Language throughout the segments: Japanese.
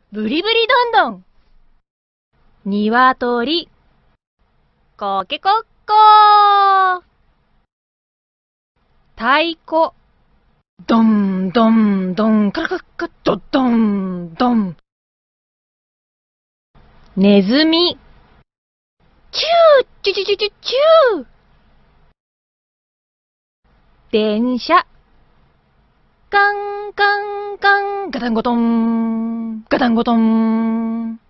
ブリブリどんどん。ニワトリ。コケコッコー。太鼓。ドンドンドン、カラカラカドドンドン。ネズミ。チュー、チュチュチュチュチュー。電車。カンカンカン、ガタンゴトン、ガタンゴトン。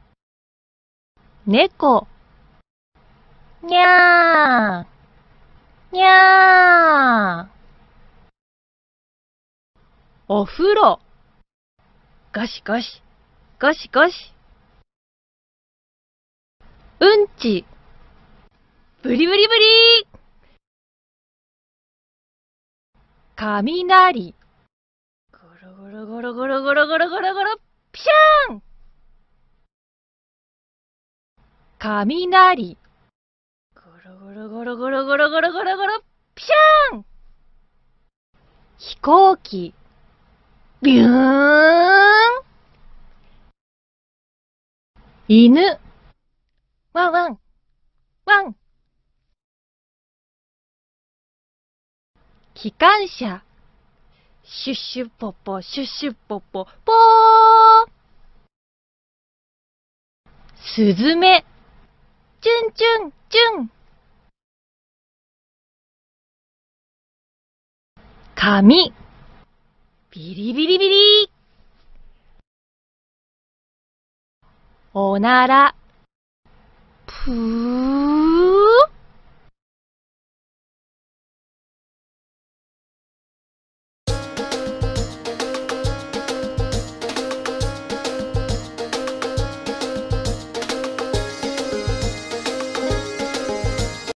猫。にゃー、にゃー。お風呂。ゴシゴシ、ゴシゴシ。うんち。ブリブリブリー。雷。ゴロゴロゴロゴロゴロゴロゴロゴロ、ピシャーン。雷。ゴロゴロゴロゴロゴロゴロゴロゴロ、ピシャーン。飛行機。ビューン。犬。ワンワン、ワン。機関車。シュッシュポポ、シュッシュポポ、ポー。スズメ。チュンチュン、チュン。紙。ビリビリビリ。おなら。ぷー。